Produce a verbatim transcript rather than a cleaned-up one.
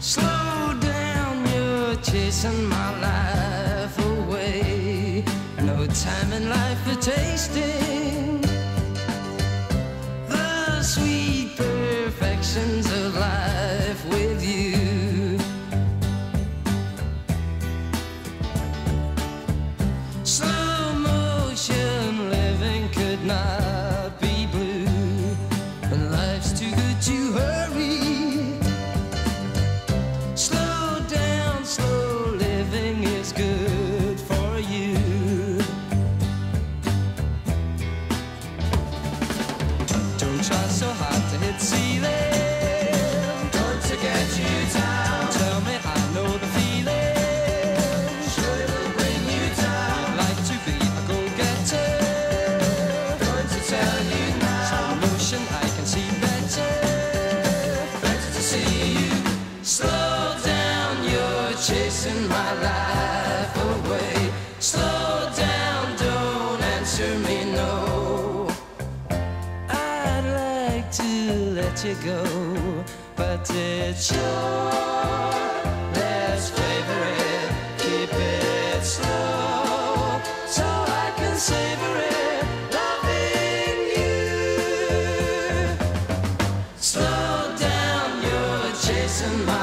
Slow down, you're chasing my life away. No time in life for tasting the sweet perfections of life with you. Slow motion living could not be blue, and life's too good to hurry. Slow down, slow living is good for you. Don't try so hard to hit ceiling, going to get you down. Tell me I know the feeling, sure it'll bring you down. Like to be a go-getter, going to tell you now. Slow motion, I can see better, better to see you. Slow down, you're chasing my life away. Slow down, don't answer me no. I'd like to let you go, but it's sure. Let's flavor it, keep it slow, so I can savor it, loving you. Slow down, you're chasing my